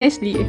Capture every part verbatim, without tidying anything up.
इसलिए।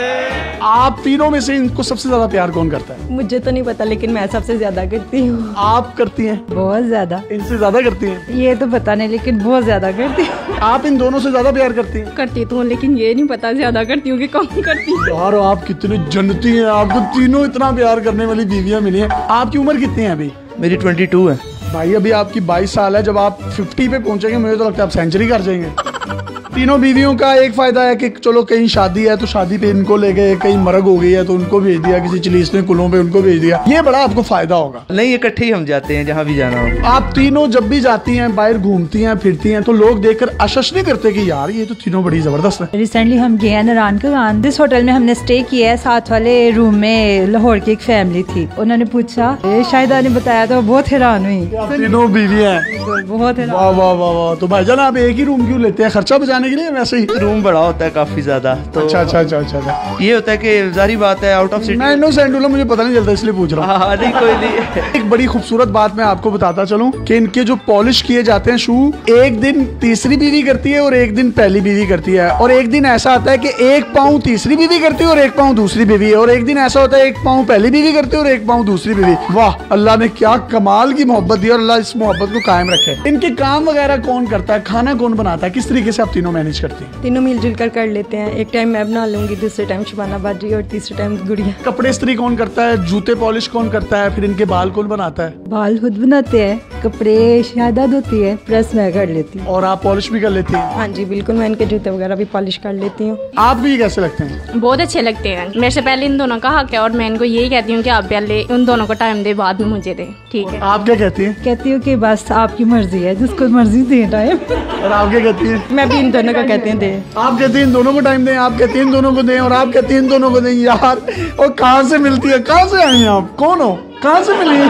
आप तीनों में से इनको सबसे ज्यादा प्यार कौन करता है? मुझे तो नहीं पता, लेकिन मैं सबसे ज्यादा करती हूँ। आप करती हैं? बहुत ज्यादा। इनसे ज्यादा करती हैं? ये तो पता नहीं, लेकिन बहुत ज्यादा करती हूँ। आप इन दोनों से ज्यादा प्यार करती हैं? करती तो हूँ, लेकिन ये नहीं पता ज्यादा करती हूँ कि कम करती हूँ। यार आप कितने जन्नती हैं, आपको तीनों इतना प्यार करने वाली बीवियां मिली हैं। आपकी उम्र कितनी है अभी? मेरी बाईस है भाई। अभी आपकी बाईस साल है, जब आप पचास पे पहुंचेंगे मुझे तो लगता है आप सेंचुरी कर जाएंगे। तीनों बीवियों का एक फायदा है कि चलो कहीं शादी है तो शादी पे इनको ले गए, कहीं मरग हो गई है तो उनको भेज दिया, किसी चिलीसने कुलों पे उनको भेज दिया। ये बड़ा आपको फायदा होगा। नहीं, इकट्ठे ही हम जाते हैं जहाँ भी जाना हो। आप तीनों जब भी जाती हैं, बाहर घूमती हैं, फिरती हैं, तो लोग देखकर आश्चर्य नहीं करते कि यार ये तो तीनों बड़ी जबरदस्त है? रिसेंटली हम गए हैं नारायण का। इस होटल में हमने स्टे किया है। साथ वाले रूम में लाहौर की एक फैमिली थी। उन्होंने पूछा, शाहिदा ने बताया तो बहुत हैरान हुई। तीनों बीवी हैं? बहुत हैरान। वाह वाह वाह वाह। तो भाईजान आप एक ही रूम क्यों लेते हैं? खर्चा बचाने के लिए? वैसे ही रूम बड़ा होता है काफी ज्यादा। तो अच्छा अच्छा अच्छा अच्छा ये होता है कि जारी बात है आउट ऑफ सिटी। मैं इनोसेंट हूं, मुझे पता नहीं चलता इसलिए पूछ रहा हूँ। हाँ नहीं कोई नहीं। एक बड़ी खूबसूरत बात मैं आपको बताता चलूं कि इनके जो पॉलिश किए जाते हैं शू, एक दिन तीसरी बीवी करती है और एक दिन पहली बीवी करती है। और एक दिन ऐसा आता है कि एक पाँव तीसरी बीवी करती है और एक पाँव दूसरी बीवी। और एक दिन ऐसा होता है एक पाँव पहली बीवी करती है और एक पाँव दूसरी बीवी। वाह, अल्लाह ने क्या कमाल की मोहब्बत दी और अल्लाह इस मोहब्बत को कायम रखे। इनके काम वगैरह कौन करता है? खाना कौन बनाता है? किस तरीके से आप तीनों मैनेज करती हैं? तीनों मिलजुल कर कर लेते हैं। एक टाइम मैं बना लूंगी, दूसरे टाइम शबाना बाजी और तीसरे टाइम गुड़िया। कपड़े इस्त्री कौन करता है? जूते पॉलिश कौन करता है? फिर इनके बाल कौन बनाता है? बाल खुद बनाते हैं, कपड़े शाहिदा धोती है, प्रेस मैं कर लेती हूँ। और आप पॉलिश भी कर लेती हैं? हाँ जी बिल्कुल, मैं इनके जूते वगैरह भी पॉलिश कर लेती हूँ। आप भी कैसे लगते हैं? बहुत अच्छे लगते हैं। मेरे से पहले इन दोनों का हक है और मैं इनको यही कहती हूँ कि आप पहले उन दोनों को टाइम दे, बाद में मुझे दे। ठीक है। आप क्या कहती हैं? कहती हूँ कि बस आपकी मर्जी है, जिसको मर्जी दे टाइम। और आप क्या कहती हैं? मैं भी इन दोनों का कहती हूँ दे। आप कहती हैं इन दोनों को टाइम दें, आप कहती हैं इन दोनों को दें, और आप कहती हैं इन दोनों को दें। यार और कहाँ से मिलती है? कहाँ से आई हैं आप? कौन हो? कहाँ से मिली?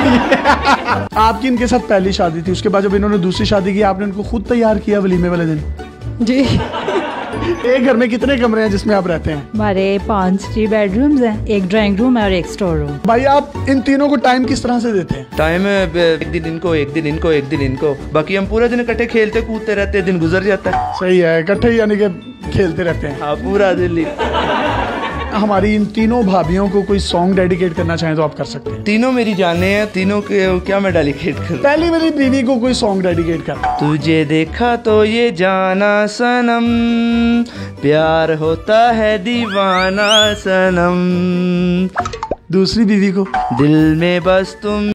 आपकी इनके साथ पहली शादी थी, उसके बाद जब इन्होंने दूसरी शादी की आपने इनको खुद तैयार किया वलीमे वाले दिन? जी। एक घर में कितने कमरे हैं जिसमें आप रहते हैं? हमारे पांच थ्री बेडरूम्स हैं, एक ड्राइंग रूम है और एक स्टोर रूम। भाई आप इन तीनों को टाइम किस तरह से देते हैं? टाइम एक दिन इनको, एक दिन इनको, एक दिन इनको, बाकी हम पूरा दिन इकट्ठे खेलते कूदते रहते हैं, दिन गुजर जाता है। सही है, इकट्ठे यानी कि खेलते रहते हैं। हाँ पूरा दिन। हमारी इन तीनों भाभियों को कोई सॉन्ग डेडिकेट करना चाहें तो आप कर सकते हैं। तीनों मेरी जाने हैं, तीनों के क्या मैं डेडिकेट करूं? पहली मेरी बीवी को कोई सॉन्ग डेडिकेट कर। तुझे देखा तो ये जाना सनम, प्यार होता है दीवाना सनम। दूसरी बीवी को? दिल में बस तुम